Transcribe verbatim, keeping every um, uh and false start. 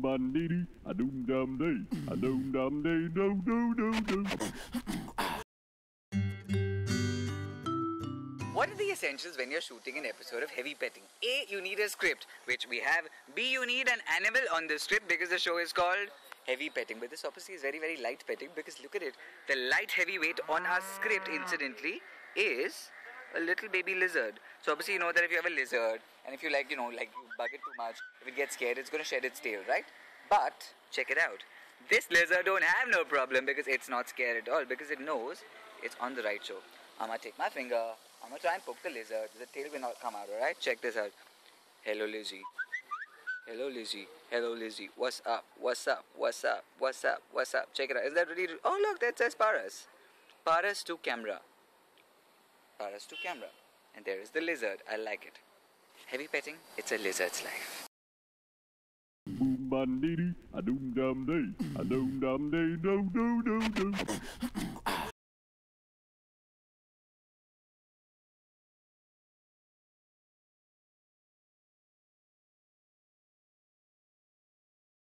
bandidi, a doom dum day, a doom dum day, do do do do. What are the essentials when you're shooting an episode of Heavy Petting? A, you need a script, which we have. B, you need an animal on the script because the show is called Heavy Petting. But this obviously is very, very light petting because look at it. The light heavy weight on our script, incidentally, is a little baby lizard. So obviously you know that if you have a lizard and if you like, you know, like you bug it too much, if it gets scared, it's going to shed its tail, right? But check it out. This lizard don't have no problem because it's not scared at all because it knows it's on the right show. I'm going to take my finger, I'm going to try and poke the lizard. The tail will not come out, alright? Check this out. Hello, Lizzie. Hello, Lizzie. Hello, Lizzie. What's up? What's up? What's up? What's up? What's up? Check it out. Is that really... Oh, look, that says Paras. Paras to camera. Paras to camera. And there is the lizard. I like it. Heavy petting, it's a lizard's life. Boom bandidi, a doom dum day, a doom dum day, do do do do.